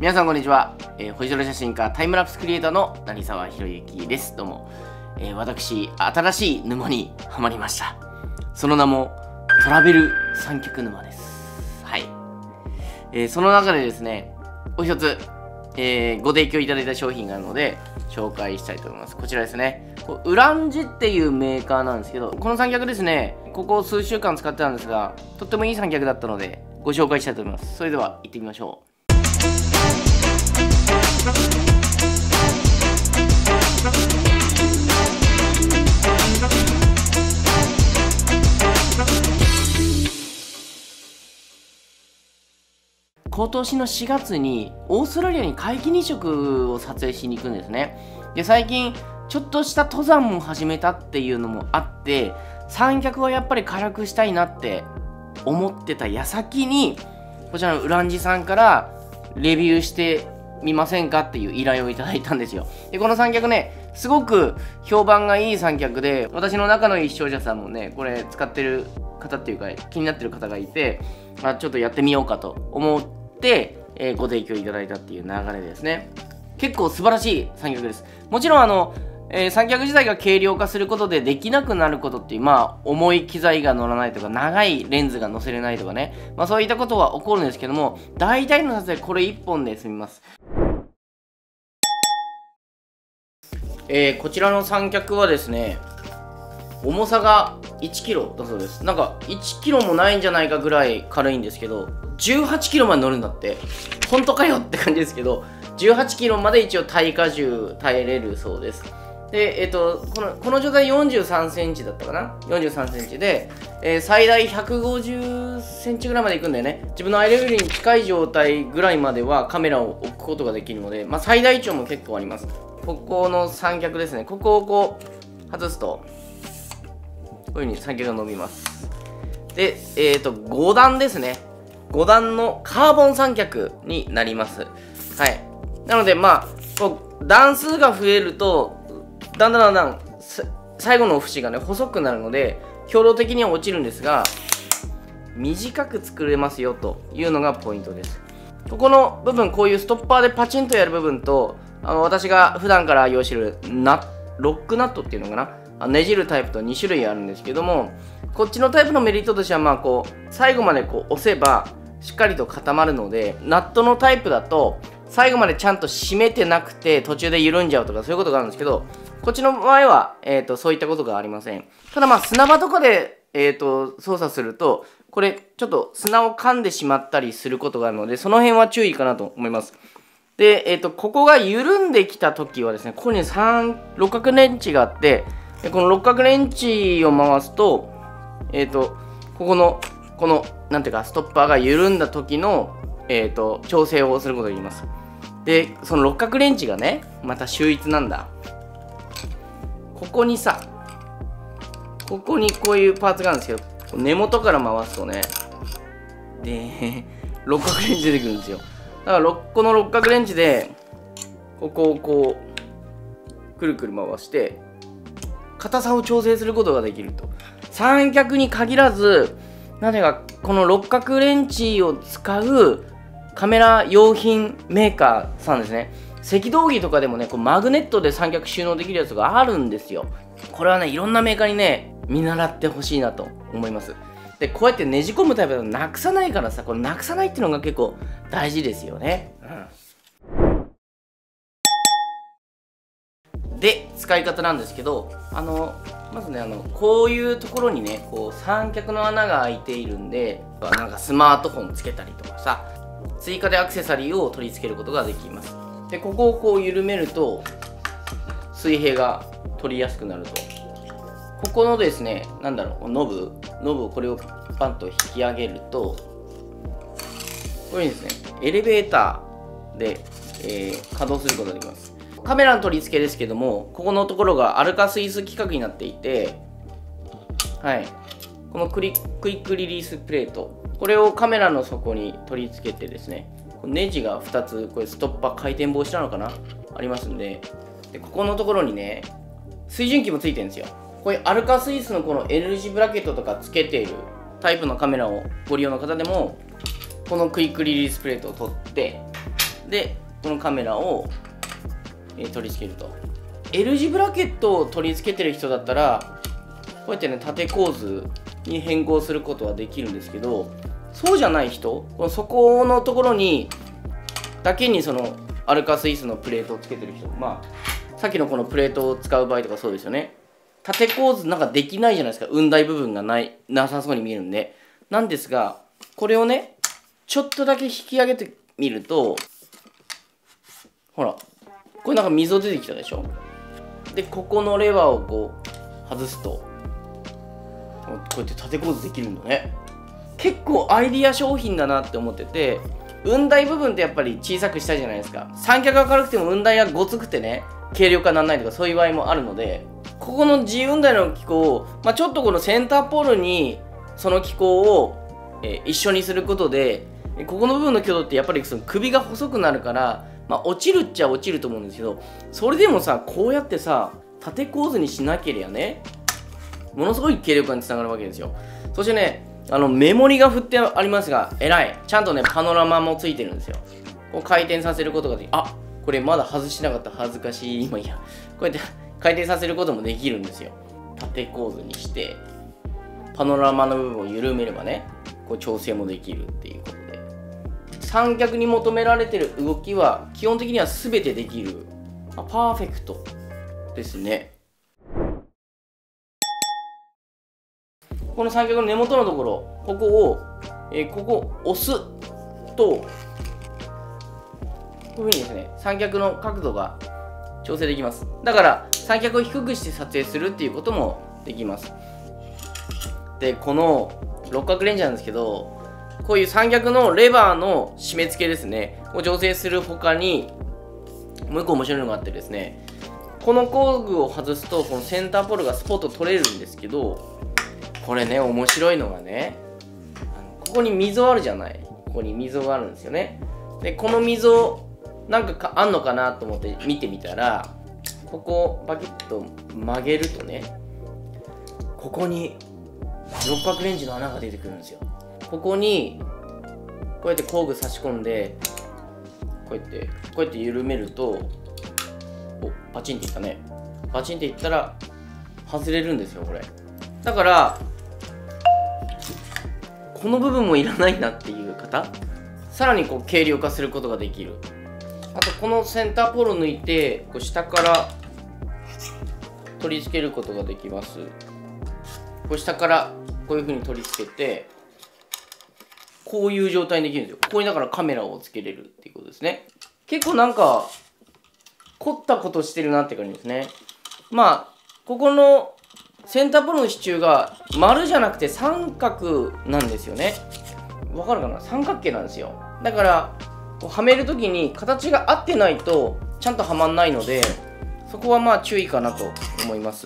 皆さんこんにちは、星空写真家タイムラプスクリエイターの成沢宏之です。どうも、私新しい沼にハマりました。その名もトラベル三脚沼です。はい、その中でですねお一つ、ご提供いただいた商品があるので紹介したいと思います。こちらですね、ウランジっていうメーカーなんですけど、この三脚ですね、ここ数週間使ってたんですが、とってもいい三脚だったのでご紹介したいと思います。それでは行ってみましょう。今年の4月にオーストラリアに皆既日食を撮影しに行くんですね。で、最近ちょっとした登山も始めたっていうのもあって、三脚はやっぱり軽くしたいなって思ってた矢先に、こちらのウランジさんからレビューしてみませんかっていう依頼をいただいたんですよ。で、この三脚ね、すごく評判がいい三脚で、私の仲のいい視聴者さんもね、これ使ってる方っていうか気になってる方がいて、ちょっとやってみようかと思って、ご提供いただいたっていう流れですね。結構素晴らしい三脚です。もちろん三脚自体が軽量化することでできなくなることっていう、重い機材が乗らないとか、長いレンズが乗せれないとかね、そういったことは起こるんですけども、大体の撮影これ1本で済みます。こちらの三脚はですね、重さが1キロだそうです。なんか1キロもないんじゃないかぐらい軽いんですけど、18キロまで乗るんだって。本当かよって感じですけど、18キロまで一応耐荷重耐えれるそうです。で、この状態43センチだったかな ?43 センチで、最大150センチぐらいまで行くんだよね。自分のアイレベルに近い状態ぐらいまではカメラを置くことができるので、最大値も結構あります。ここの三脚ですね。ここをこう外すと、こういう風に三脚が伸びます。で、5段ですね。5段のカーボン三脚になります。はい。なので、こう段数が増えると、だんだん最後の節がね、細くなるので、強度的には落ちるんですが、短く作れますよというのがポイントです。ここの部分、こういうストッパーでパチンとやる部分と、私が普段から愛用してるロックナットっていうのかな、ねじるタイプと2種類あるんですけども、こっちのタイプのメリットとしては、こう最後までこう押せばしっかりと固まるので、ナットのタイプだと最後までちゃんと締めてなくて途中で緩んじゃうとかそういうことがあるんですけど、こっちの場合は、そういったことがありません。ただ砂場とかで、操作すると、これちょっと砂を噛んでしまったりすることがあるので、その辺は注意かなと思います。で、ここが緩んできた時はですね、ここに六角レンチがあって、この六角レンチを回すと、このなんていうかストッパーが緩んだ時の、調整をすることができます。で、その六角レンチがね、また秀逸なんだ。ここにこういうパーツがあるんですけど、根元から回すとね、で、六角レンチ出てくるんですよ。だからこの六角レンチで、ここをこう、くるくる回して、硬さを調整することができると。三脚に限らず、なぜかこの六角レンチを使うカメラ用品メーカーさんですね。赤道儀とかでもね、こうマグネットで三脚収納できるやつがあるんですよ。これはね、いろんなメーカーにね、見習ってほしいなと思います。で、こうやってねじ込むタイプだとなくさないからさ、これなくさないっていうのが結構大事ですよね。で、使い方なんですけど、まずね、こういうところにね、こう三脚の穴が開いているんで、なんかスマートフォンつけたりとかさ、追加でアクセサリーを取り付けることができます。で、ここをこう緩めると、水平が取りやすくなると。ここのですね、なんだろう、ノブをこれをパンと引き上げると、こういうふうにですね、エレベーターで、稼働することができます。カメラの取り付けですけども、ここのところがアルカスイス規格になっていて、はい、このクイックリリースプレート、これをカメラの底に取り付けてですね、ネジが2つ、これストッパー回転防止なのかなありますんで、ここのところにね、水準器もついてるんですよ。こういうアルカスイスのこの L 字ブラケットとかつけているタイプのカメラをご利用の方でも、このクイックリリースプレートを取って、 でこのカメラを、取り付けると。 L 字ブラケットを取り付けてる人だったらこうやってね縦構図に変更することはできるんですけど、そうじゃない人、この底のところにだけにそのアルカスイスのプレートをつけてる人、まあさっきのこのプレートを使う場合とかそうですよね。縦構図なんかできないじゃないですか、雲台部分がなさそうに見えるんで。なんですがこれをねちょっとだけ引き上げてみると、ほらこれなんか溝出てきたでしょ。でここのレバーをこう外すとこうやって縦構図できるんだね。結構アイディア商品だなって思ってて、雲台部分ってやっぱり小さくしたいじゃないですか。三脚が軽くても雲台がごつくてね軽量化ならないとかそういう場合もあるので、ここの G 雲台の機構を、ちょっとこのセンターポールにその機構を、一緒にすることで、ここの部分の挙動ってやっぱりその首が細くなるから、落ちるっちゃ落ちると思うんですけど、それでもさこうやってさ縦構図にしなければねものすごい軽量化につながるわけですよ。そしてねメモリが振ってありますが偉い、ちゃんとねパノラマもついてるんですよ。こう回転させることができ、あ、これまだ外してなかった、恥ずかしい。今いやこうやって回転させることもできるんですよ。縦構図にしてパノラマの部分を緩めればねこう調整もできるっていうことで、三脚に求められてる動きは基本的には全てできる、パーフェクトですね。この三脚の根元のところ、ここを、ここ押すとこういうふうにですね三脚の角度が調整できます。だから三脚を低くして撮影するっていうこともできます。でこの六角レンジなんですけど、こういう三脚のレバーの締め付けですねを調整する他にもう一個面白いのがあってですね、この工具を外すとこのセンターポールがスポッと取れるんですけど、これね面白いのがね、ここに溝あるじゃない、ここに溝があるんですよね。でこの溝なんかあんのかなと思って見てみたら、ここをバキッと曲げるとねここに六角レンジの穴が出てくるんですよ。ここにこうやって工具差し込んでこうやって緩めると、お、パチンっていったね。パチンっていったら外れるんですよこれ。だからこの部分もいらないなっていう方、さらにこう軽量化することができる。あとこのセンターポールを抜いてこう下から取り付けることができます。こう下からこういう風に取り付けてこういう状態にできるんですよ。ここにだからカメラをつけれるっていうことですね。結構なんか凝ったことしてるなって感じですね。ここのセンターポールの支柱が丸じゃなくて三角なんですよね。わかるかな、三角形なんですよ。だからはめるときに形が合ってないとちゃんとはまんないので、そこは注意かなと思います。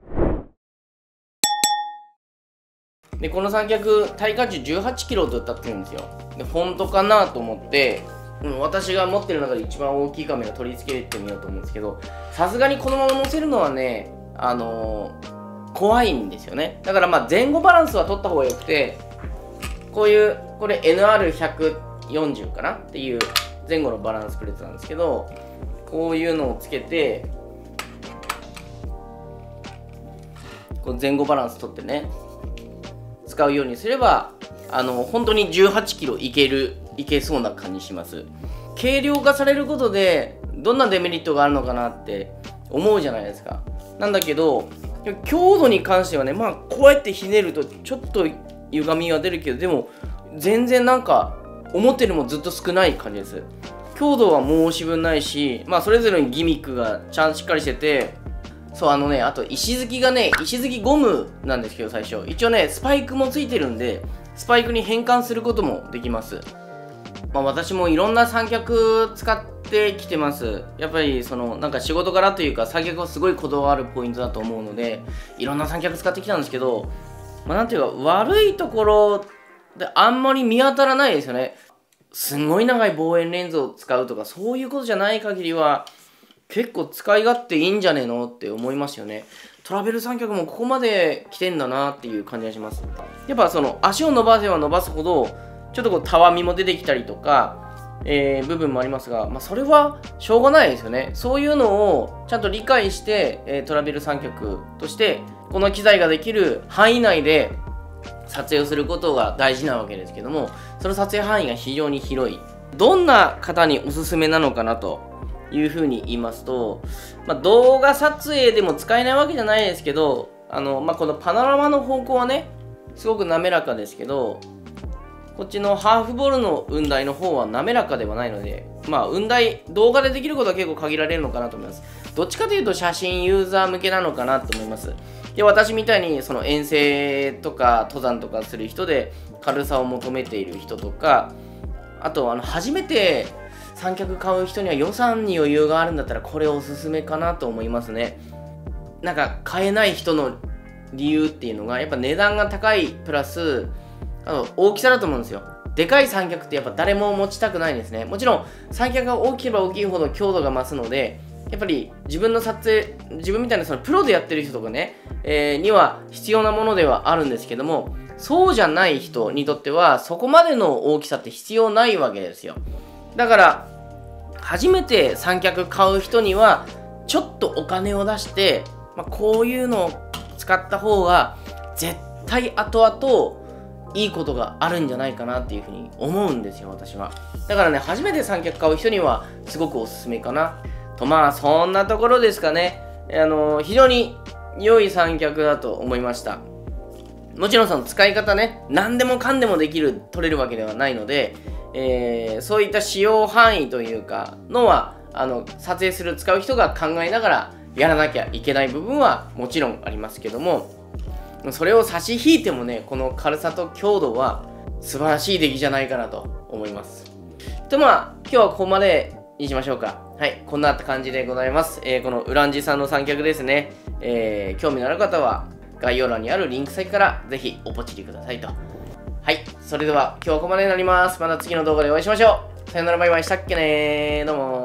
でこの三脚耐荷重18キロと歌ってるんですよ。で本当かなと思って、私が持ってる中で一番大きいカメラ取り付けてみようと思うんですけど、さすがにこのまま乗せるのはね怖いんですよね。だから前後バランスは取った方がよくて、こういうこれ NR140 かなっていう前後のバランスプレートなんですけど、こういうのをつけてこう前後バランス取ってね使うようにすれば本当に18キロいけそうな感じします。軽量化されることでどんなデメリットがあるのかなって思うじゃないですか。なんだけど強度に関してはね、こうやってひねるとちょっと歪みは出るけど、でも全然なんか思ってるもずっと少ない感じです。強度は申し分ないし、それぞれにギミックがしっかりしてて、そうあと石突きがね、石突きゴムなんですけど最初一応ねスパイクもついてるんで、スパイクに変換することもできます。私もいろんな三脚使ってきてます。やっぱりなんか仕事柄というか三脚はすごいこだわるポイントだと思うので、いろんな三脚使ってきたんですけど、なんていうか悪いところであんまり見当たらないですよね。すんごい長い望遠レンズを使うとかそういうことじゃない限りは結構使い勝手いいんじゃねえのって思いますよね。トラベル三脚もここまで来てんだなっていう感じがします。やっぱ足を伸ばせば伸ばすほどちょっとたわみも出てきたりとか、 部分もありますが、それはしょうがないですよね。そういうのをちゃんと理解して、トラベル三脚としてこの機材ができる範囲内で撮影をすることが大事なわけですけども、その撮影範囲が非常に広い。どんな方におすすめなのかなというふうに言いますと、動画撮影でも使えないわけじゃないですけど、このパノラマの方向はねすごく滑らかですけど、こっちのハーフボールの雲台の方は滑らかではないので、雲台動画でできることは結構限られるのかなと思います。どっちかというと写真ユーザー向けなのかなと思います。で、私みたいにその遠征とか登山とかする人で軽さを求めている人とか、あと初めて三脚買う人には予算に余裕があるんだったらこれおすすめかなと思いますね。なんか買えない人の理由っていうのがやっぱ値段が高いプラス大きさだと思うんですよ。でかい三脚ってやっぱ誰も持ちたくないんですね。もちろん三脚が大きければ大きいほど強度が増すので、やっぱり自分の撮影、自分みたいなそのプロでやってる人とかね、には必要なものではあるんですけども、そうじゃない人にとってはそこまでの大きさって必要ないわけですよ。だから初めて三脚買う人にはちょっとお金を出して、こういうのを使った方が絶対後々いいことがあるんじゃないかなっていうふうに思うんですよ、私は。だからね、初めて三脚買う人にはすごくおすすめかなと。そんなところですかね。非常に良い三脚だと思いました。もちろんその使い方ね、何でもかんでもできる、取れるわけではないので、そういった使用範囲というかのは撮影する使う人が考えながらやらなきゃいけない部分はもちろんありますけども、それを差し引いてもね、この軽さと強度は素晴らしい出来じゃないかなと思います。今日はここまでにしましょうか。はい、こんな感じでございます。このウランジさんの三脚ですね。興味のある方は概要欄にあるリンク先からぜひおポチりくださいと。はい、それでは今日はここまでになります。また次の動画でお会いしましょう。さよなら、バイバイしたっけねー。どうもー。